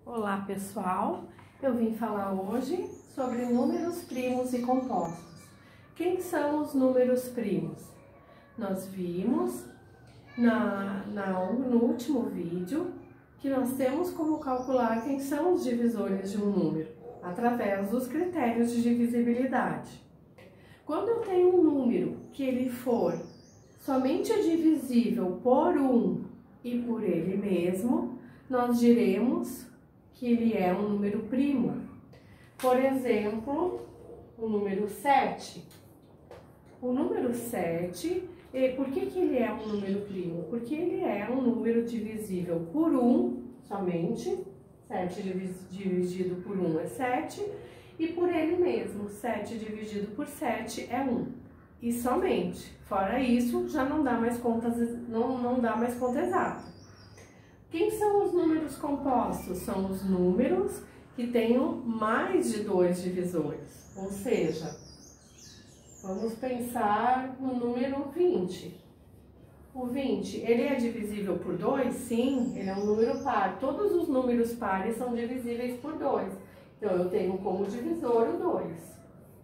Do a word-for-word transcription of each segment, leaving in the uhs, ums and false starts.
Olá pessoal, eu vim falar hoje sobre números primos e compostos. Quem são os números primos? Nós vimos na, na, no último vídeo que nós temos como calcular quem são os divisores de um número, através dos critérios de divisibilidade. Quando eu tenho um número que ele for somente divisível por um e por ele mesmo, nós diremos que ele é um número primo. Por exemplo, o número sete. O número sete, por que que ele é um número primo? Porque ele é um número divisível por um somente, sete dividido por um é sete, e por ele mesmo, sete dividido por sete é um. E somente, fora isso, já não dá mais conta, não, não dá mais conta exata. Quem são os números compostos? São os números que tenham mais de dois divisores. Ou seja, vamos pensar no número vinte. O vinte, ele é divisível por dois? Sim, ele é um número par. Todos os números pares são divisíveis por dois. Então, eu tenho como divisor o dois.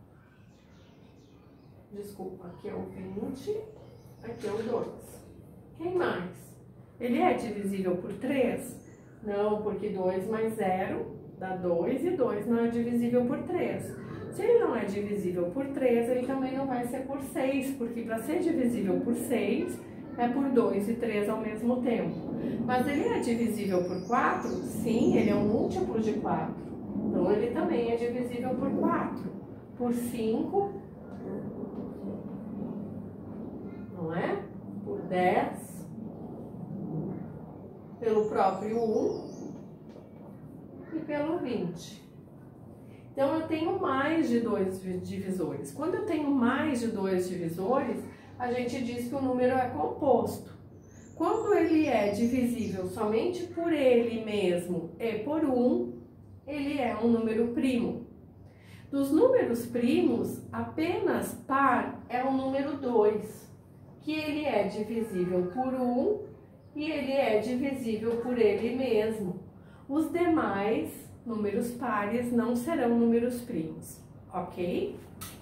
Desculpa, aqui é o vinte, aqui é o dois. Quem mais? Ele é divisível por três? Não, porque dois mais zero dá dois e dois não é divisível por três. Se ele não é divisível por três, ele também não vai ser por seis, porque para ser divisível por seis é por dois e três ao mesmo tempo. Mas ele é divisível por quatro? Sim, ele é um múltiplo de quatro. Então ele também é divisível por quatro. Por cinco, não é? Por dez. Pelo próprio um e pelo vinte. Então, eu tenho mais de dois divisores. Quando eu tenho mais de dois divisores, a gente diz que o número é composto. Quando ele é divisível somente por ele mesmo e por um, ele é um número primo. Dos números primos, apenas par é o número dois, que ele é divisível por um e ele é divisível por ele mesmo. Os demais números pares não serão números primos, ok?